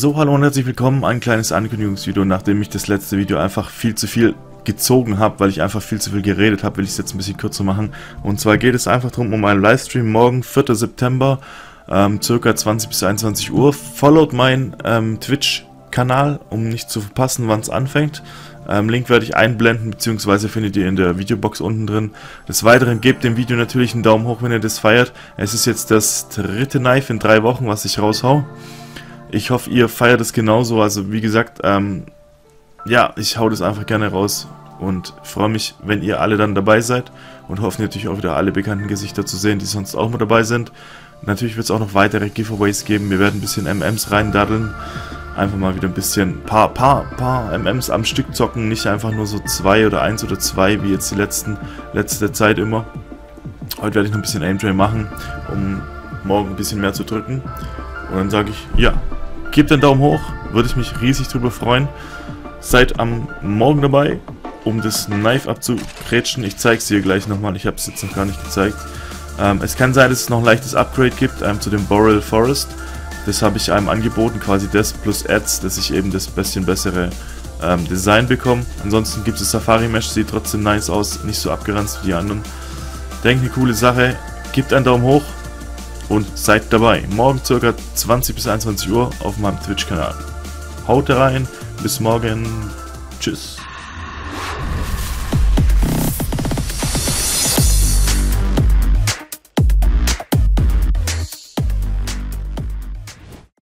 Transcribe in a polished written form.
So, hallo und herzlich willkommen, ein kleines Ankündigungsvideo, nachdem ich das letzte Video einfach viel zu viel gezogen habe, weil ich einfach viel zu viel geredet habe, will ich es jetzt ein bisschen kürzer machen. Und zwar geht es einfach darum, um einen Livestream morgen, 4. September, circa 20 bis 21 Uhr. Followt meinen Twitch-Kanal, um nicht zu verpassen, wann es anfängt. Link werde ich einblenden, beziehungsweise findet ihr in der Videobox unten drin. Des Weiteren gebt dem Video natürlich einen Daumen hoch, wenn ihr das feiert. Es ist jetzt das dritte Knife in 3 Wochen, was ich raushau. Ich hoffe, ihr feiert es genauso. Also wie gesagt, ja, ich hau das einfach gerne raus und freue mich, wenn ihr alle dann dabei seid und hoffe natürlich auch wieder alle bekannten Gesichter zu sehen, die sonst auch mit dabei sind. Natürlich wird es auch noch weitere Giveaways geben. Wir werden ein bisschen MMs reindaddeln. Einfach mal wieder ein bisschen paar MMs am Stück zocken, nicht einfach nur so 2 oder 1 oder 2 wie jetzt die letzte Zeit immer. Heute werde ich noch ein bisschen Aimtray machen, um morgen ein bisschen mehr zu drücken. Und dann sage ich, ja, gebt einen Daumen hoch, würde ich mich riesig drüber freuen. Seid am Morgen dabei, um das Knife abzugrätschen. Ich zeige es dir gleich nochmal, ich habe es jetzt noch gar nicht gezeigt. Es kann sein, dass es noch ein leichtes Upgrade gibt zu dem Boreal Forest. Das habe ich einem angeboten, quasi das plus Ads, dass ich eben das bisschen bessere Design bekomme. Ansonsten gibt es Safari Mesh, sieht trotzdem nice aus, nicht so abgeranzt wie die anderen. Denkt eine coole Sache, gebt einen Daumen hoch und seid dabei. Morgen ca. 20 bis 21 Uhr auf meinem Twitch-Kanal. Haut rein, bis morgen, tschüss.